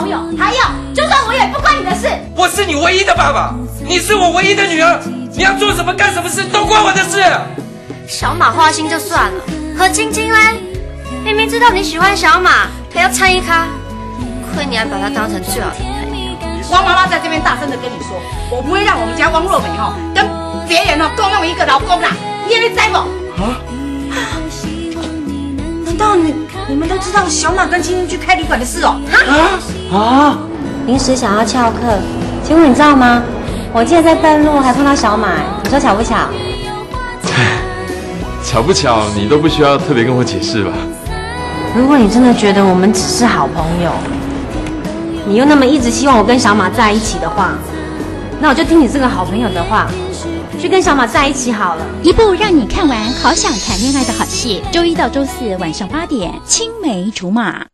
朋友。还有，就算我也不关你的事。 我是你唯一的爸爸，你是我唯一的女儿，你要做什么干什么事都关我的事。 小马花心就算了，何晶晶嘞？明明知道你喜欢小马，还要参一咖，亏你还把他当成最好的朋友。 汪妈妈在这边大声的跟你说，我不会让我们家汪若美跟别人共用一个老公啦，你也知不？啊？难道你们都知道小马跟青青去开旅馆的事哦？ 临时想要翘课，请问你知道吗？我记得在半路还碰到小马，你说巧不巧？ 巧不巧，你都不需要特别跟我解释吧？ 如果你真的觉得我们只是好朋友，你又那么一直希望我跟小马在一起的话，那我就听你这个好朋友的话，去跟小马在一起好了。 一部让你看完好想谈恋爱的好戏，周一到周四晚上8点，青梅竹马。